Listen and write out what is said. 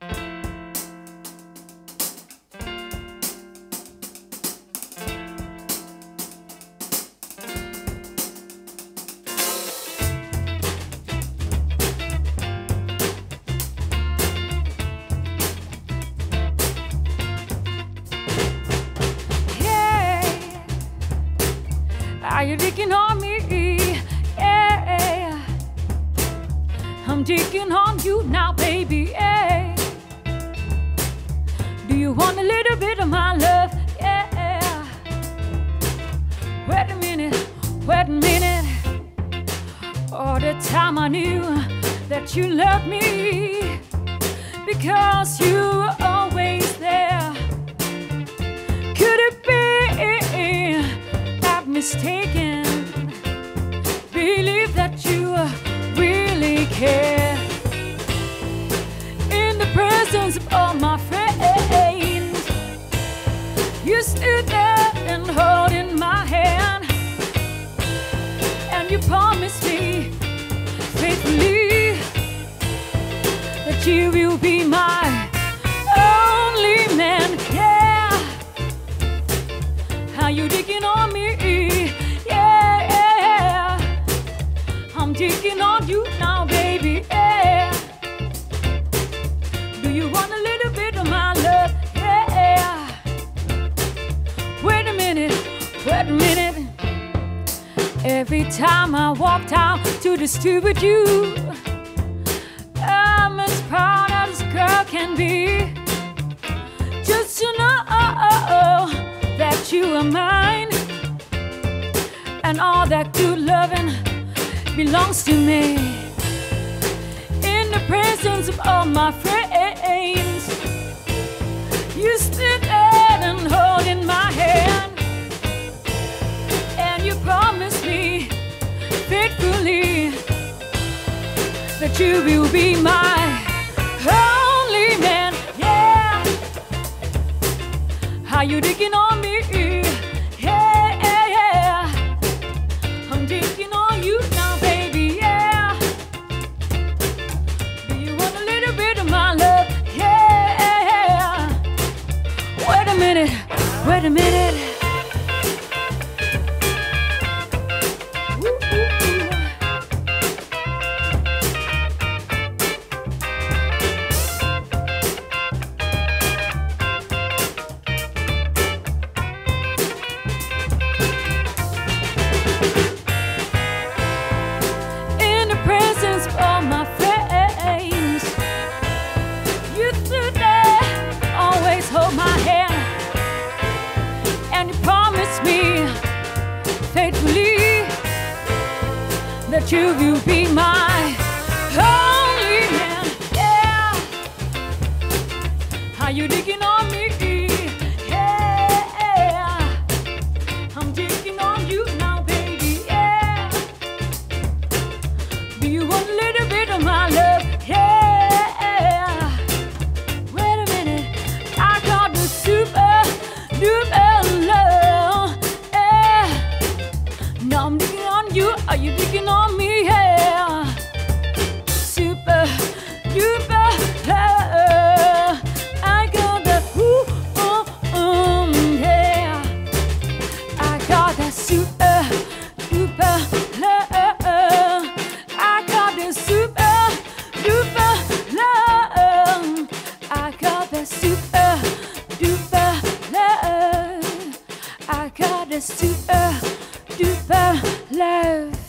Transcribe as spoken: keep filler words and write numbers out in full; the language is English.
Are you digging on me? Yeah, I'm digging on you now, baby. Yeah. Do you want a little bit of my love? Yeah. Wait a minute, wait a minute. All the time I knew that you loved me, because you were always there. Could it be mistaken? Believe that you really care. In the presence of all my friends, you stood there and holding my hand, and you promised me faithfully that you will be my only man. Yeah, how you digging on me? Digging on you now, baby, yeah. Do you want a little bit of my love? Yeah. Wait a minute, wait a minute. Every time I walked out to the street with you, I'm as proud as a girl can be. Just to know that you are mine, and all that good loving belongs to me. In the presence of all my friends, you stood there and holding my hand, and you promised me faithfully that you will be my only man. Yeah, how you digging on me? Yeah, yeah, yeah. I'm digging on you now. Wait a minute. In the presence of all my friends, you stood there, always hold my hand, and you promised me faithfully that you will be my only man. Yeah, how you digging on me? Yeah, I'm digging on you now, baby. Yeah, do you want a little bit of my love? Yeah, wait a minute, I got the super duper love. Yeah, now I'm digging on you. Are you digging on me? Yeah, super duper love. I got that ooh, oh, um, yeah. I got that super duper love. I got that super duper love. I got that super duper love. I got a super duper love.